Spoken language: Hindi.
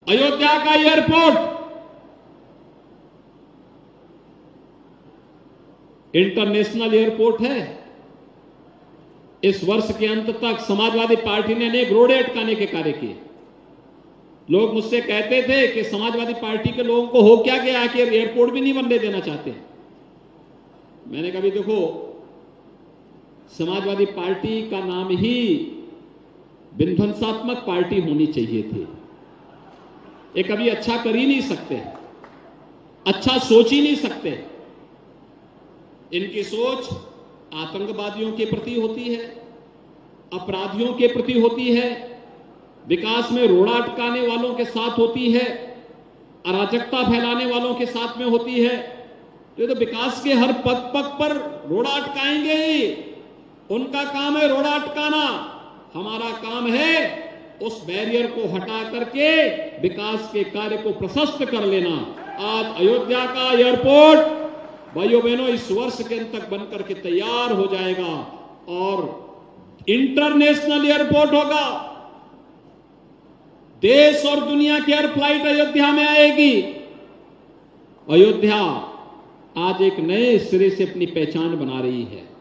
अयोध्या का एयरपोर्ट इंटरनेशनल एयरपोर्ट है। इस वर्ष के अंत तक समाजवादी पार्टी ने अनेक रोड़े अटकाने के कार्य किए। लोग मुझसे कहते थे कि समाजवादी पार्टी के लोगों को हो क्या गया कि एयरपोर्ट भी नहीं बनने देना चाहते। मैंने कहा देखो, समाजवादी पार्टी का नाम ही विध्वंसात्मक पार्टी होनी चाहिए थी। ये कभी अच्छा कर ही नहीं सकते, अच्छा सोच ही नहीं सकते। इनकी सोच आतंकवादियों के प्रति होती है, अपराधियों के प्रति होती है, विकास में रोड़ा अटकाने वालों के साथ होती है, अराजकता फैलाने वालों के साथ में होती है। तो ये तो विकास के हर पग पग पर रोड़ा अटकाएंगे ही। उनका काम है रोड़ा अटकाना, हमारा काम है उस बैरियर को हटा करके विकास के कार्य को प्रशस्त कर लेना। आज अयोध्या का एयरपोर्ट भाइयों बहनों इस वर्ष के अंत तक बनकर के तैयार हो जाएगा और इंटरनेशनल एयरपोर्ट होगा। देश और दुनिया की हर फ्लाइट अयोध्या में आएगी। अयोध्या आज एक नए सिरे से अपनी पहचान बना रही है।